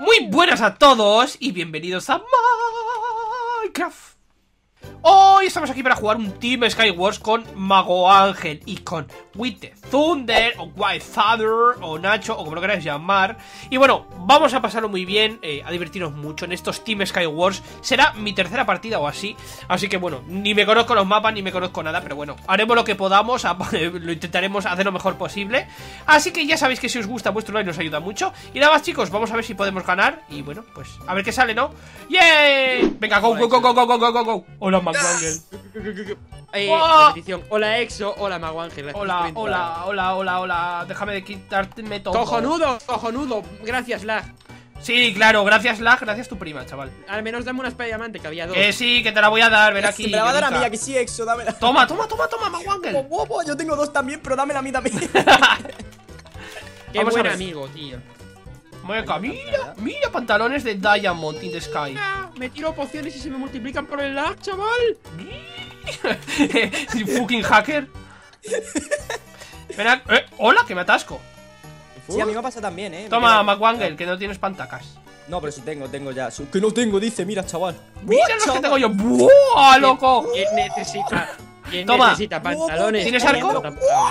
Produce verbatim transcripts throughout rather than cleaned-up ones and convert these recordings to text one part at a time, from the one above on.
Muy buenas a todos y bienvenidos a Minecraft. Hoy estamos aquí para jugar un Team Skywars con Mago Ángel y con With the Thunder o White Thunder o Nacho o como lo queráis llamar. Y bueno, vamos a pasarlo muy bien, eh, a divertirnos mucho en estos Team Skywars. Será mi tercera partida o así, así que bueno, ni me conozco los mapas ni me conozco nada, pero bueno, haremos lo que podamos, lo intentaremos hacer lo mejor posible. Así que ya sabéis que si os gusta vuestro like nos ayuda mucho. Y nada más, chicos, vamos a ver si podemos ganar. Y bueno, pues a ver qué sale, ¿no? ¡Yay! Venga, go, go, go, go, go, go, go, go, go. Hola, Mago Ángel. Eh, ¡Oh! repetición. Hola Exo, hola Mago Ángel. Hola, hola, hola, hola, hola. Déjame de quitarte todo. Cojonudo, cojonudo. Gracias, Lag. Sí, claro, gracias Lag, gracias tu prima, chaval. Al menos dame una espada de diamante, que había dos. Que sí, que te la voy a dar, ven aquí. Me la va a dar a Erika. mí, que sí, Exo, dámela. Toma, toma, toma, toma, Mago Ángel. Oh, oh, oh, yo tengo dos también, pero dámela a mí también. Qué Vamos a buen ver. amigo, tío. Venga, mira, mira pantalones de Diamond in the Sky. Ah, me tiro pociones y se me multiplican por el lag, chaval. Fucking hacker. Espera, eh, hola, que me atasco. Sí, a mí me pasa también, eh. Toma, Mira. Mago Ángel, que no tienes pantacas. No, pero sí tengo, tengo ya. Su- Que no tengo, dice, mira, chaval. Mira Buah, los que chaval. tengo yo. ¡Buah, loco! ¿Quién necesita? ¿Quién Toma. necesita pantalones? ¿Tienes arco?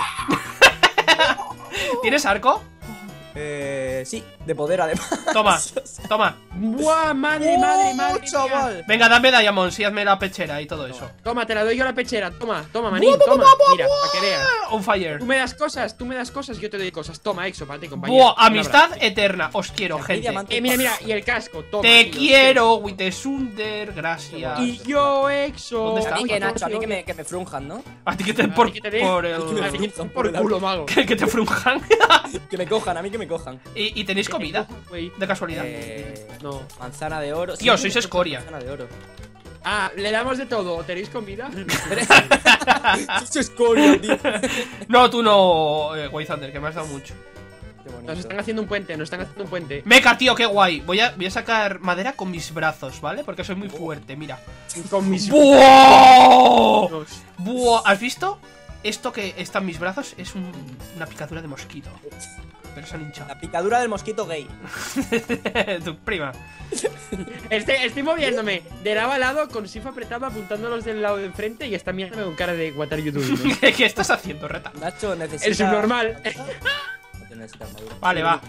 ¿Tienes arco? Eh, sí, de poder además. Toma, toma. Buah, madre, madre, Oh, madre. mía. chaval. Venga, dame Diamond, sí, hazme la pechera y todo eso. Toma, te la doy yo la pechera. Toma, toma, manín, Buah, buah, toma. buah, buah, Mira, para que veas. On fire. Tú me das cosas, tú me das cosas, yo te doy cosas. Toma, Exo, para ti, compañero. Buah, Un amistad abrazo. eterna. Os quiero, Aquí gente. diamante. Eh, mira, mira, y el casco, toma. Te tío. quiero, Witesunder, gracias. Y yo, Exo. ¿Dónde A está? mí que Nacho, a mí que me me, que me frunjan, ¿no? A ti que te A por, ti que te dé. por A ti que me el... frunjan por el culo, alma. mago. que, que te frunjan. Que me cojan, a mí que me cojan. ¿Y, y tenéis comida? Güey. De casualidad. Eh, No. manzana de oro. Tío, Sí, sois tengo escoria. Manzana de oro. Ah, le damos de todo. ¿Tenéis comida? Sois escoria, tío. No, tú no, eh, Waythander, que me has dado mucho. Qué bonito. Nos están haciendo un puente, nos están haciendo un puente. Meca, tío, qué guay. Voy a, voy a sacar madera con mis brazos, ¿vale? Porque soy muy fuerte, mira. Con mis ¡Buah! manos. ¡Buah! ¿Has visto? Esto que está en mis brazos es un- una picadura de mosquito. Pero se han hinchado. La picadura del mosquito gay. Tu prima. Estoy, estoy moviéndome de lado a lado con shift apretado apuntando a los del lado de enfrente y está mirándome con cara de what are you doing, ¿no? ¿Qué, qué estás haciendo, Reta? Nacho necesita. El subnormal. No te necesita armadura. Vale, va.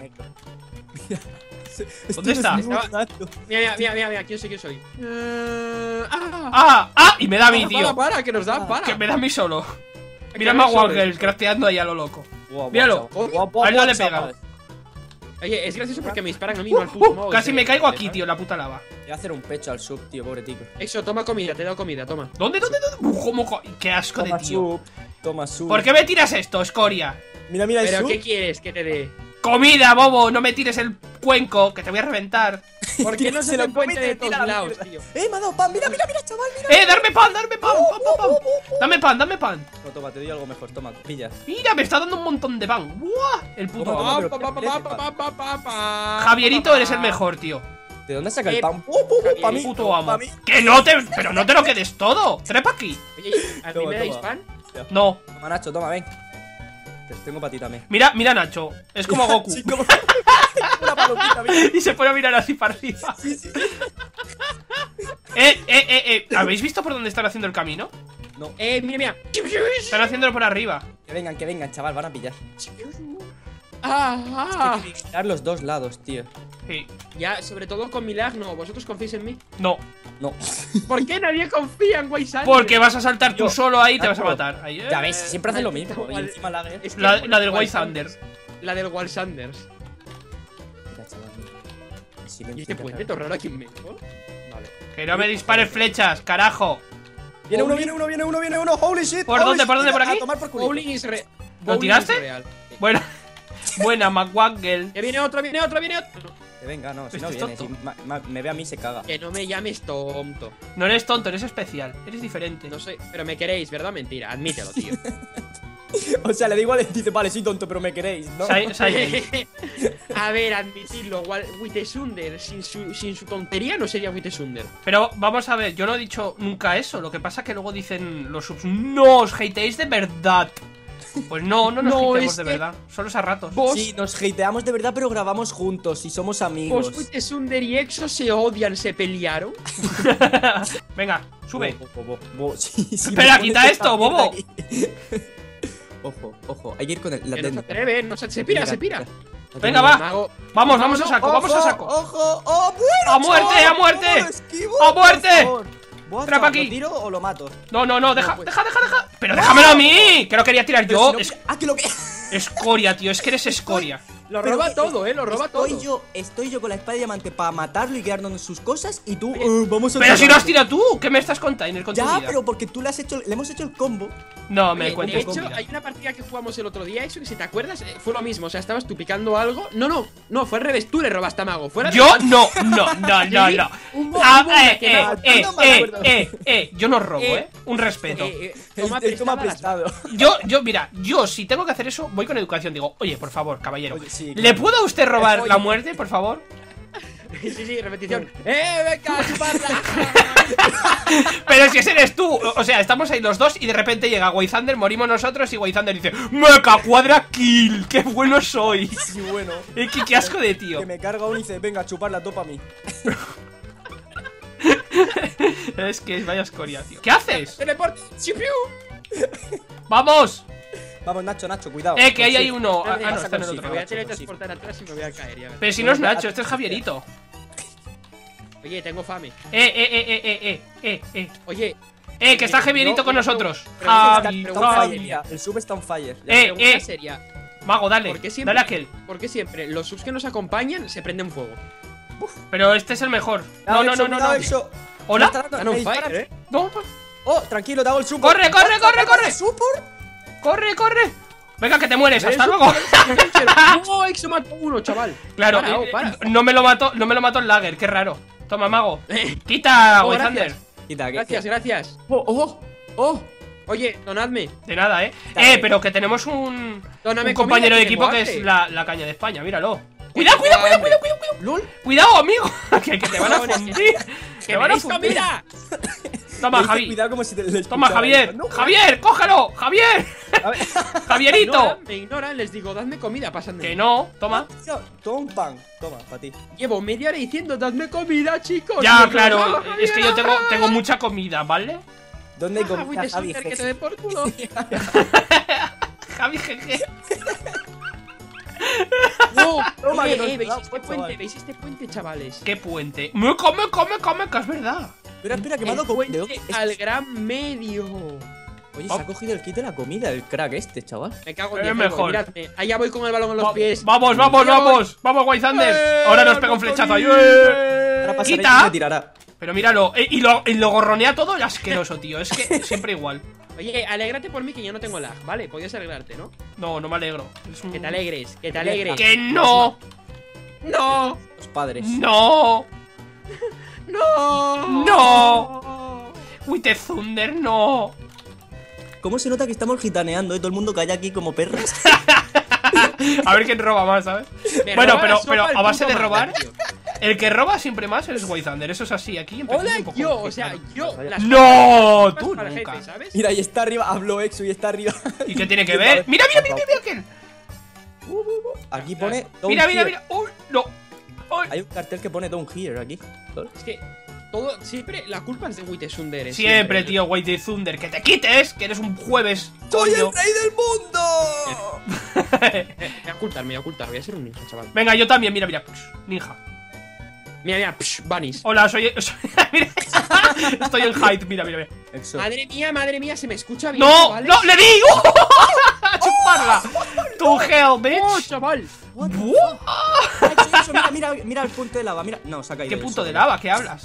¿Dónde está? Estaba- Mira, mira, mira, mira, mira, ¿quién soy? ¿Quién soy? Eh, ah, ¡Ah! ¡Ah! Y me da a mí, para, tío. para, para, que nos da, para. Que me da a mí solo. Que Mira a me Mago sobre. Ángel crafteando ahí a lo loco. Guau, Míralo. guau, guau, guau, A él no guau, le pega. chaval. Oye, es gracioso porque me disparan a mí, no al puto modo. Casi ese. me caigo aquí, tío, en la puta lava. Le voy a hacer un pecho al sub, tío, pobre tico. Exo, toma comida, te he dado comida, toma. ¿Dónde, dónde, dónde? Uf, ¿cómo co- ¡Qué asco de Toma tío! sub, toma sub. ¿Por qué me tiras esto, escoria? Mira, mira el ¿Pero sub. qué quieres que te dé? ¡Comida, bobo! No me tires el cuenco, que te voy a reventar. ¿Por qué no se lo lo puente come y de te todos tira a la lados, mierda. tío? Eh, me ha dado pan. Mira, mira, mira, chaval, mira. ¡Eh, darme pan, darme pan! ¡Pam, pam, pam! Dame pan, dame pan. No, toma, te doy algo mejor. Toma, pilla. Mira, me está dando un montón de pan. ¡Buah! El puto Toma, amo. toma. Pa, pa, pa, pa, pa, pa, pa, pa. Javierito, eres el mejor, tío. ¿De dónde saca el Eh, pan? ¡Uh, uh, uh! Pa' mí. Puto amo. Pa' mí. ¡Que no te... pero no te lo quedes todo! ¡Trepa aquí! Oye, ¿a mí Toma, me dais toma. pan? No. Toma, Nacho, toma, ven. Te tengo para ti también. Mira, mira Nacho. Es como Goku. Sí, como una palomita, mira. Y se pone a mirar así para arriba. Eh, eh, eh, eh. ¿Habéis visto por dónde están haciendo el camino? No, Eh, mira, mira. Están haciéndolo por arriba. que vengan, que vengan, chaval, van a pillar. Ah, ah. Hay que vigilar los dos lados, tío. Sí. Ya, sobre todo con mi lag, no. ¿Vosotros confiáis en mí? No. No. ¿Por qué nadie confía en Wayside? Porque vas a saltar tú Yo. solo ahí y te vas a Nacho. matar. Ahí, eh. Ya ves, siempre hacen lo maldito mismo. Y wall- encima la guerra. Es que La, es la del Wall White Sanders. Thunder. La del Wall Sanders. Mira, chaval, mira. El ¿Y silencio este que puente hace. todo raro aquí en medio? Vale. Que no me dispares flechas, carajo. Viene uno, viene uno, viene uno, viene uno. Holy shit. ¿Por holy dónde, shit, por dónde, mira, por aquí? A tomar por culo. Bowling is re... ¿Lo Bowling tiraste? is real. Buena. Buena, McWangle. Que viene otro, viene otro, viene otro. Que venga, no, si Este no es viene. Si tonto. ma- ma- me ve a mí, se caga. Que no me llames tonto. No eres tonto, eres especial. Eres diferente. No sé, pero me queréis, ¿verdad? Mentira, admítelo, tío. O sea, le digo, dice, vale, soy tonto, pero me queréis, ¿no? Sai- Silent. A ver, admitidlo. Witesunder, sin su, sin su tontería no sería Witesunder. Pero vamos a ver, yo no he dicho nunca eso. Lo que pasa es que luego dicen los subs, no os hateéis de verdad. Pues no, no nos No, hateamos es de que- verdad. Solo es a ratos. Vos, Sí, nos hateamos de verdad, pero grabamos juntos y somos amigos. vos, Witesunder y Exo se odian, se pelearon. Venga, sube. Bo, bo, bo, bo. Sí, sí, Espera, me pones quita esta esto, mierda bobo. aquí. Ojo, ojo, hay que ir con el, la Que no se técnica. atreve, no se, se pira, se pira. La Venga, técnica. va. Mago, Vamos, vamos a no, saco, vamos a Ojo, saco. Ojo, oh, bueno, ¡A muerte, chaval, a muerte! ¿cómo lo esquivo? ¡A muerte! Por favor. Buah, Trapa chaval, aquí. ¿lo tiro o lo mato? No, no, no, deja, pues. deja, deja, deja. Pero déjamelo a mí, que lo quería tirar Pero yo. si no- Es- Ah, que lo que. Escoria, tío, es que eres escoria. lo Pero roba que- todo, eh, lo roba estoy todo. Yo, estoy yo con la espada de diamante para matarlo y quedarnos sus cosas y tú, eh, vamos a Pero si lo has tirarte. tirado tú, ¿qué me estás contando con tu Ya, vida? pero porque tú le has hecho, le hemos hecho el combo. No, me Oye, cuentes de con hecho, vida. hay una partida que jugamos el otro día, eso que si te acuerdas, eh, fue lo mismo. O sea, estabas tú picando algo. No, no, no, fue al revés. Tú le robaste a Mago. Fuera de- Yo no, no, no, no, no. Hubo- Ah, hubo una eh, que eh, no, eh, no me eh, acuerdo. eh, eh, yo no robo, Eh, eh. Un respeto. Eh, eh, Él, toma él toma prestada las- prestado. Yo, yo, mira, yo si tengo que hacer eso, voy con educación. Digo, oye, por favor, caballero, Oye, sí, ¿le claro. puedo a usted robar Oye. la muerte, por favor? Sí, sí, repetición. ¡Eh, venga, a chuparla! Pero si ese eres tú, o o sea, estamos ahí los dos y de repente llega Wayzander, morimos nosotros y Wayzander dice ¡Meca cuadra kill! ¡Qué bueno soy! Sí, bueno. Eh, qué, qué asco de tío. Que me carga uno y dice, venga, chupar la topa a mí. Es que vaya escoria, tío. ¿Qué haces? ¡Teleporte! ¡Chipiu! ¡Vamos! Vamos, Nacho, Nacho, cuidado. Eh, que ahí Sí. hay uno. Ah, Espérate, ah, no, pasa está en el con otro. Me voy a Nacho, teletransportar atrás y me voy a caer. Ya ves. Pero si no es Nacho, este es Javierito. Oye, tengo fame. Eh, eh, eh, eh, eh, eh, eh, eh. Oye, Eh, que está No, Javierito con no, nosotros. pero Está- Javi, está on fire, Javi. mira, el sub está on fire. Ya. Eh, pregunta eh. seria. Mago, dale. ¿Por qué siempre, Dale a aquel. ¿Por qué siempre los subs que nos acompañan se prenden fuego? Pero este es el mejor. No, Cuidado, no, Exo, no, no. cuidado, no. Exo. ¿Hola? Me está dando- Están on me dispara. fire, ¿eh? No, no. Oh, tranquilo, te hago el support. Corre, corre, corre, corre. ¿Support? Corre, corre. Venga, que te mueres. Hasta Eso, luego. ¡No, Exo mató uno, chaval! Claro, Para, oh, eh, para. no me lo mató, no me lo mató el Lager, qué raro. Toma, mago. Eh, Quita, Oh, Wayzander. gracias. Quita, que- Gracias, gracias. Oh, oh, oh. Oye, donadme. De nada, eh. Dale. Eh, pero que tenemos un, Dóname un compañero comida, de que equipo tengo que es hambre. la, la caña de España, míralo. Cuidado, cuidado, cuidado, cuidado, cuidado, cuidado. LOL. Cuidado, amigo. que, que te van a Cojones, fundir. ¡Que Te me van a deis fundir. comida! Toma, Le dice, Javi. Cuidado como si te le Toma, escuchara. Javier. No, Javier, cógelo. Javier. a ver. Me Javierito. ignoran, me ignoran, les digo, dadme comida, pasan de Que mí. no, toma. Tío, Toma un pan. Toma, para ti. Llevo media hora diciendo, dadme comida, chicos. Ya, Y claro. yo, Es que yo tengo, tengo mucha comida, ¿vale? ¿Dónde hay Ah, comida, Witesunder, Javi? que te dé por culo. Javi, jeje. No, Toma, oye, que no eh, te ¿veis da, este pues, puente? chaval. ¿Veis este puente, chavales? ¿Qué puente? Me come, come, come, que es verdad. Espera, espera, que me ha El dado comida. puente al gran medio. Oye, se ha cogido el kit de la comida, el crack este, chaval. Me cago Es en diez, mejor. miradme. Allá voy con el balón en los Va- pies. Vamos, vamos, Ya voy. vamos. Vamos, Wayzander. ¡Eh, Ahora nos pega un flechazo ahí. ¡Eh! Ahora pasaré Quita. y me tirará. Pero míralo, eh, y lo, y lo gorronea todo el asqueroso, tío. Es que siempre igual. Oye, alégrate por mí que yo no tengo lag, ¿vale? Podías alegrarte, ¿no? No, no me alegro. Es un- Que te alegres, que te alegres. Que no, ¡No! Los padres. no, ¡No! no. Wite Thunder, no. ¿Cómo se nota que estamos gitaneando, eh? Todo el mundo calla aquí como perras. A ver quién roba más, ¿sabes? Me Bueno, roba pero, la sopa pero el a base puto de robar, Marta, tío. el que roba siempre más es Wayzander. Eso es así. Aquí empezamos Hola, un poco yo, con- o sea, claro. yo. las No, cosas tú para el nunca. jefe, ¿sabes? Mira, y está arriba, habló Exo y está arriba. ¿Y qué tiene que ver? Mira, mira, mira, mira, mira. Uh, uh, uh. Aquí pone. Down Mira, mira, here. mira. Uy, no. Uy. Hay un cartel que pone Down Here aquí. ¿Lol? Es que todo, siempre, la culpa es de Witesunder. eh, Siempre, tío, Wite Thunder. Que te quites, que eres un jueves. ¡Soy coño. el rey del mundo! Me voy a ocultar, me voy a ocultar, voy a ser un ninja, chaval. Venga, yo también, mira, mira. Ninja. Mira, mira, psh, bunnies. Hola, soy. soy- mira. Estoy en height, mira, mira, mira. Exo. Madre mía, madre mía, se me escucha bien. ¡No! chavales. ¡No! ¡Le di! ¡A chuparla! ¡Tu hell, ¡Oh, bitch! chaval! What the Buah. fuck? Ha hecho eso, Mira, mira, mira el punto de lava. Mira. No, se ha caído. ¿Qué el punto solo. de lava? ¿Qué hablas?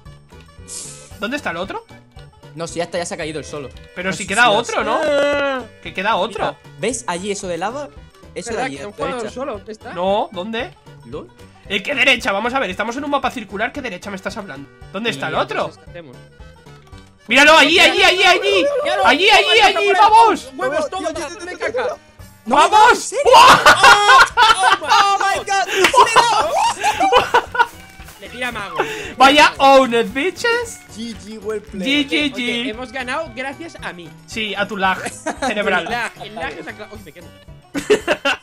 ¿Dónde está el otro? No, si ya está, ya se ha caído el solo. Pero si queda otro, ¿no? Ah, Que queda otro. Mira, ¿ves allí eso de lava? Eso de ¿Verdad allí, que a un tu jugador derecha. solo? ¿Dónde está? No, ¿dónde? ¿Lol? ¿Eh, ¿Qué derecha? Vamos a ver, estamos en un mapa circular. ¿Qué derecha me estás hablando? ¿Dónde está el Y otro? entonces, ¿qué hacemos? ¡Míralo! ¡Allí, allí, allí, allí! ¡Míralo! ¡Allí, allí, ¡Toma, allí! toma, ¡Vamos! toma! ¡Huevos, Tío, toma! tío, tío, ¡Dame tío, tío, caca! ¡No, ¡Vamos! ¿en serio? ¡Oh, ¡Oh my god! ¡Sí, Le di Mira Mago. Vaya owned, bitches. G G, well played. G G Oye, G. hemos ganado gracias a mí. Sí, a tu lag cerebral. El lag, el lag es acá. Uy, me quedo.